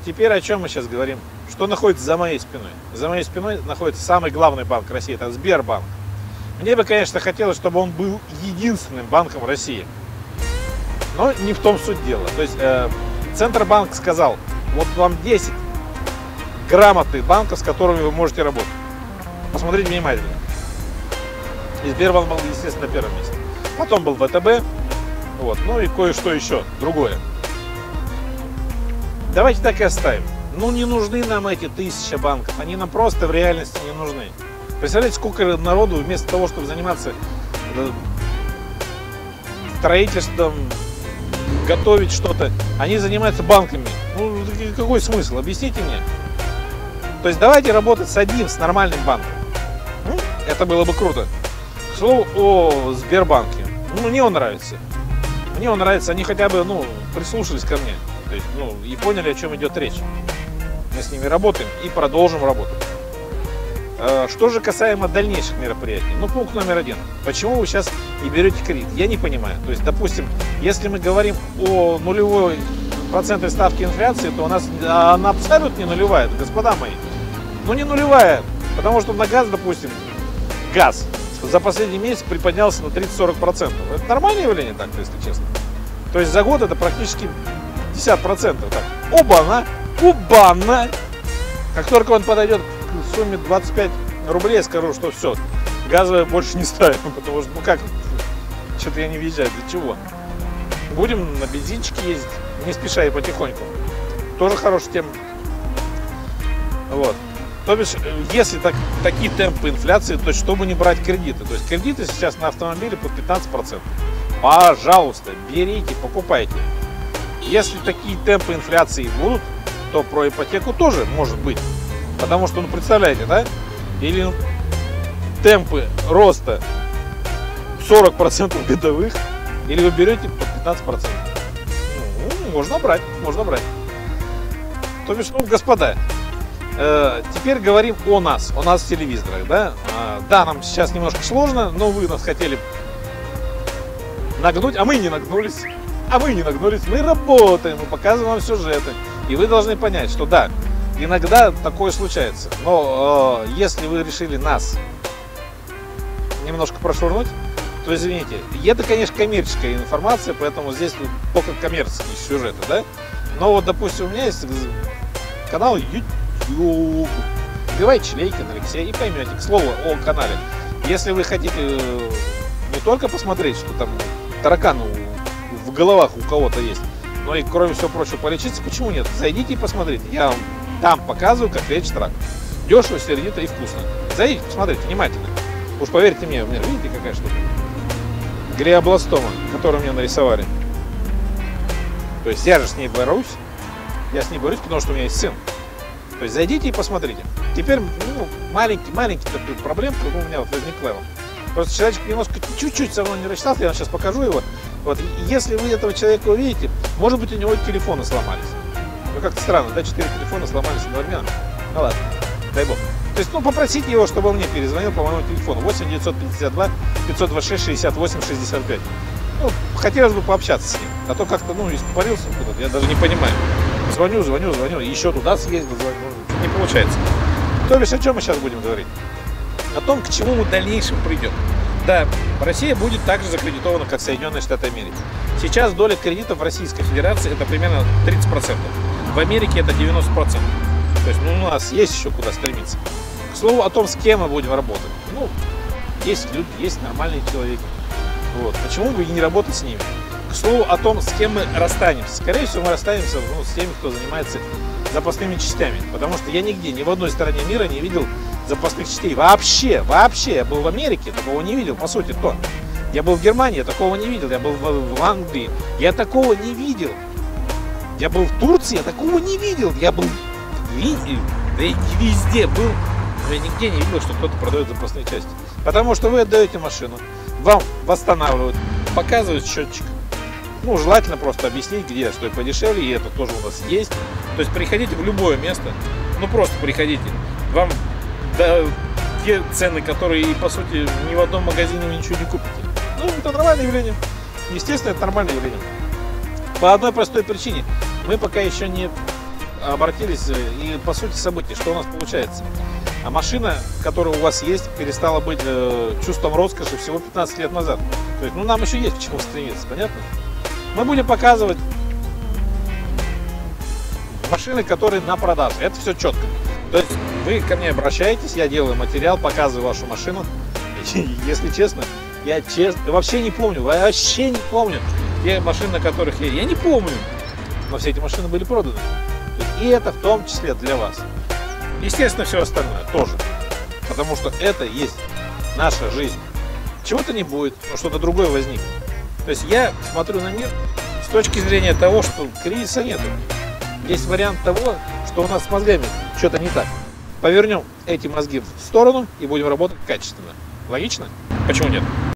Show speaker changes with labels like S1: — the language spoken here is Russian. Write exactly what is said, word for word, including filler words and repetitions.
S1: теперь о чем мы сейчас говорим? Что находится за моей спиной? За моей спиной находится самый главный банк России, это Сбербанк. Мне бы, конечно, хотелось, чтобы он был единственным банком России. Но не в том суть дела. То есть э, Центробанк сказал, вот вам десять грамотных банков, с которыми вы можете работать. Посмотрите внимательно. И Сбербанк был, естественно, на первом месте. Потом был ВТБ, вот, ну и кое-что еще, другое. Давайте так и оставим. Ну не нужны нам эти тысячи банков, они нам просто в реальности не нужны. Представляете, сколько народу вместо того, чтобы заниматься строительством, готовить что-то, они занимаются банками. Ну какой смысл? Объясните мне. То есть давайте работать с одним, с нормальным банком. Это было бы круто. К слову о Сбербанке. Ну, мне он нравится. Мне он нравится, они хотя бы, ну, прислушались ко мне. То есть, ну, и поняли, о чем идет речь. Мы с ними работаем и продолжим работать. Что же касаемо дальнейших мероприятий? Ну, пункт номер один. Почему вы сейчас не берете кредит? Я не понимаю. То есть, допустим, если мы говорим о нулевой процентной ставке инфляции, то у нас она абсолютно не нулевая, господа мои. Ну, не нулевая, потому что на газ, допустим, газ за последний месяц приподнялся на тридцать-сорок процентов. Это нормальное явление, так, если честно. То есть за год это практически пятьдесят процентов. Так, оба-на, оба-на. Как только он подойдет к сумме двадцать пять рублей, я скажу, что все, газовое больше не ставим, потому что, ну как, что-то я не въезжаю, для чего? Будем на бензинчике ездить, не спеша и потихоньку. Тоже хорошая тема. Вот. То бишь, если так, такие темпы инфляции, то чтобы не брать кредиты. То есть кредиты сейчас на автомобили под пятнадцать процентов. Пожалуйста, берите, покупайте. Если такие темпы инфляции будут, то про ипотеку тоже может быть. Потому что, ну представляете, да? Или темпы роста сорок процентов годовых, или вы берете под пятнадцать процентов. Ну, можно брать, можно брать. То бишь, ну, господа, теперь говорим о нас, о нас в телевизорах, да? Да, нам сейчас немножко сложно, но вы нас хотели нагнуть, а мы не нагнулись. А мы не нагнулись, мы работаем, мы показываем вам сюжеты. И вы должны понять, что да, иногда такое случается. Но э, если вы решили нас немножко прошвырнуть, то извините. И это, конечно, коммерческая информация, поэтому здесь только коммерческие сюжеты, да? Но вот, допустим, у меня есть канал YouTube. Вбивайте Члейкин Алексей и поймете. К слову о канале. Если вы хотите не только посмотреть, что там тараканы в головах у кого-то есть, но и, кроме всего прочего, полечиться, почему нет? Зайдите и посмотрите. Я вам там показываю, как лечить рак. Дешево, сердито и вкусно. Зайдите, посмотрите внимательно. Уж поверьте мне, у меня, видите, какая штука? Глиобластома, которую мне нарисовали. То есть я же с ней борюсь. Я с ней борюсь, потому что у меня есть сын. То есть зайдите и посмотрите. Теперь, ну, маленький, маленький такой проблем, как у меня вот возникла. Просто человечек немножко, чуть-чуть со мной не рассчитался, я вам сейчас покажу его. Вот, если вы этого человека увидите, может быть, у него телефоны сломались. Ну, как-то странно, да, четыре телефона сломались одновременно. Ну ладно, дай бог. То есть, ну, попросите его, чтобы он мне перезвонил по моему телефону. восемь девятьсот пятьдесят два пятьсот двадцать шесть шестьдесят восемь шестьдесят пять. Ну, хотелось бы пообщаться с ним. А то как-то, ну, испарился куда-то, я даже не понимаю. Звоню, звоню, звоню, еще туда съездил, звоню. Не получается. То бишь, о чем мы сейчас будем говорить? О том, к чему мы в дальнейшем придем. Да, Россия будет так же закредитована, как Соединенные Штаты Америки. Сейчас доля кредитов в Российской Федерации это примерно тридцать процентов. В Америке это девяносто процентов. То есть, ну, у нас есть еще куда стремиться. К слову о том, с кем мы будем работать. Ну, есть люди, есть нормальные человеки. Вот. Почему бы и не работать с ними? К слову о том, с кем мы расстанемся. Скорее всего, мы расстанемся, ну, с теми, кто занимается запасными частями. Потому что я нигде, ни в одной стране мира не видел запасных частей. Вообще, вообще. Я был в Америке, такого не видел, по сути, то. Я был в Германии, я такого не видел. Я был в, в Англии, я такого не видел. Я был в Турции, я такого не видел. Я был везде был, но я нигде не видел, что кто-то продает запасные части. Потому что вы отдаете машину, вам восстанавливают, показывают счетчик. Ну, желательно просто объяснить, где что подешевле, и это тоже у нас есть. То есть приходите в любое место, ну просто приходите. Вам да, те цены, которые, по сути, ни в одном магазине вы ничего не купите. Ну, это нормальное явление. Естественно, это нормальное явление. По одной простой причине. Мы пока еще не обратились и по сути событий, что у нас получается? А машина, которая у вас есть, перестала быть э, чувством роскоши всего пятнадцать лет назад. То есть, ну, нам еще есть к чему стремиться, понятно? Мы будем показывать машины, которые на продаже. Это все четко. То есть вы ко мне обращаетесь, я делаю материал, показываю вашу машину. И, если честно, я честно, вообще не помню, вообще не помню те машины, на которых я, я не помню. Но все эти машины были проданы. И это в том числе для вас. Естественно, все остальное тоже. Потому что это есть наша жизнь. Чего-то не будет, но что-то другое возникнет. То есть я смотрю на мир с точки зрения того, что кризиса нет. Есть вариант того, что у нас с мозгами что-то не так. Повернем эти мозги в сторону и будем работать качественно. Логично? Почему нет?